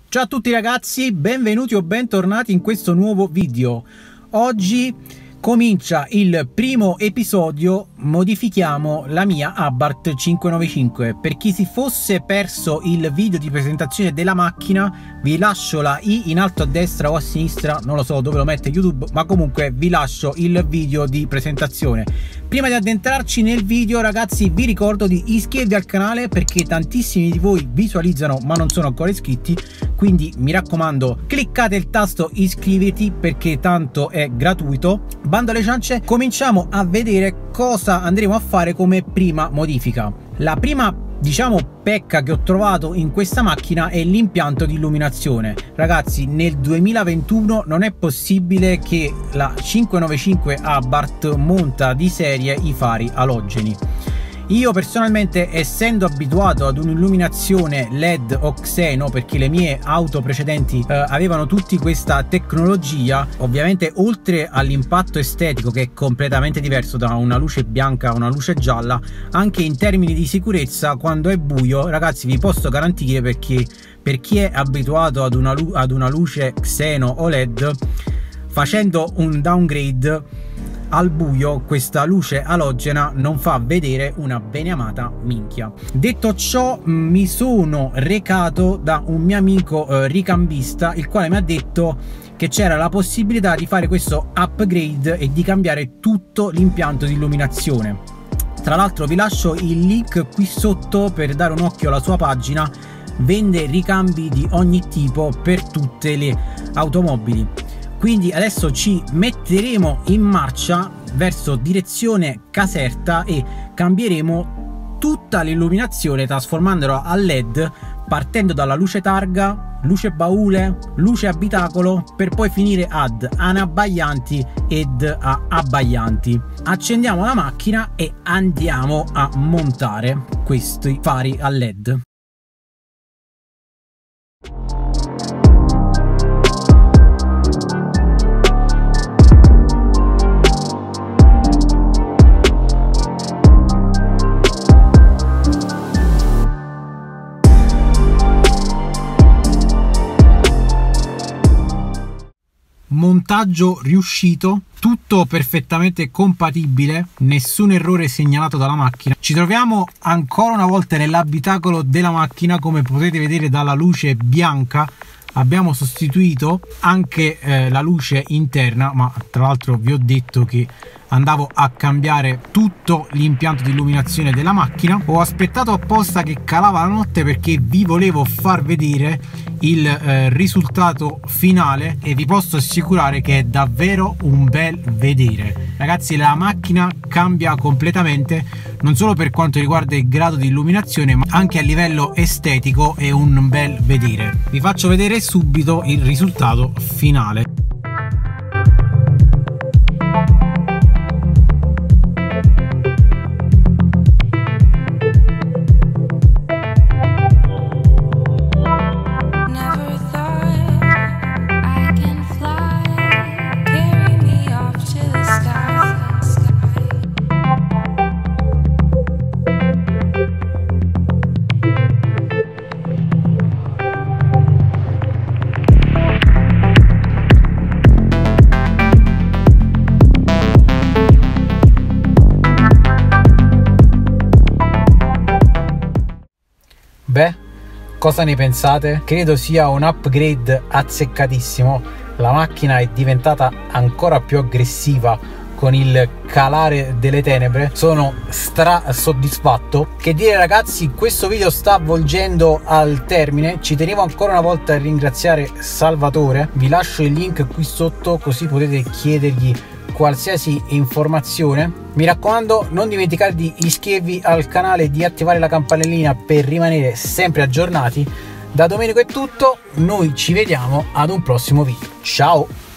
Ciao a tutti ragazzi, benvenuti o bentornati in questo nuovo video. Oggi comincia il primo episodio, modifichiamo la mia Abarth 595. Per chi si fosse perso il video di presentazione della macchina, vi lascio la i in alto a destra o a sinistra, non lo so dove lo mette YouTube, ma comunque vi lascio il video di presentazione. Prima di addentrarci nel video ragazzi, vi ricordo di iscrivervi al canale perché tantissimi di voi visualizzano ma non sono ancora iscritti, quindi mi raccomando cliccate il tasto iscriviti perché tanto è gratuito. Bando alle ciance, cominciamo a vedere cosa andremo a fare come prima modifica. La prima pecca che ho trovato in questa macchina è l'impianto di illuminazione. Ragazzi, nel 2021 non è possibile che la 595 Abarth monta di serie i fari alogeni. Io personalmente, essendo abituato ad un'illuminazione LED o xeno, perché le mie auto precedenti avevano tutti questa tecnologia, ovviamente oltre all'impatto estetico che è completamente diverso da una luce bianca a una luce gialla, anche in termini di sicurezza quando è buio, ragazzi, vi posso garantire, perché per chi è abituato ad una luce xeno o LED, facendo un downgrade al buio questa luce alogena non fa vedere una beneamata minchia. Detto ciò, mi sono recato da un mio amico ricambista, il quale mi ha detto che c'era la possibilità di fare questo upgrade e di cambiare tutto l'impianto di illuminazione. Tra l'altro vi lascio il link qui sotto per dare un occhio alla sua pagina. Vende ricambi di ogni tipo per tutte le automobili. Quindi adesso ci metteremo in marcia verso direzione Caserta e cambieremo tutta l'illuminazione trasformandola a LED, partendo dalla luce targa, luce baule, luce abitacolo, per poi finire ad anabbaglianti ed a abbaglianti. Accendiamo la macchina e andiamo a montare questi fari a LED. Montaggio riuscito, tutto perfettamente compatibile, nessun errore segnalato dalla macchina. Ci troviamo ancora una volta nell'abitacolo della macchina, come potete vedere dalla luce bianca abbiamo sostituito anche la luce interna, ma tra l'altro vi ho detto che andavo a cambiare tutto l'impianto di illuminazione della macchina. Ho aspettato apposta che calava la notte perché vi volevo far vedere il risultato finale e vi posso assicurare che è davvero un bel vedere. Ragazzi, la macchina cambia completamente, non solo per quanto riguarda il grado di illuminazione ma anche a livello estetico è un bel vedere. Vi faccio vedere subito il risultato finale. Beh, cosa ne pensate? Credo sia un upgrade azzeccatissimo. La macchina è diventata ancora più aggressiva con il calare delle tenebre. Sono soddisfatto. Che dire ragazzi, questo video sta volgendo al termine. Ci tenevo ancora una volta a ringraziare Salvatore. Vi lascio il link qui sotto così potete chiedergli qualsiasi informazione. Mi raccomando, non dimenticate di iscrivervi al canale e di attivare la campanellina per rimanere sempre aggiornati. Da Domenico è tutto, noi ci vediamo ad un prossimo video. Ciao!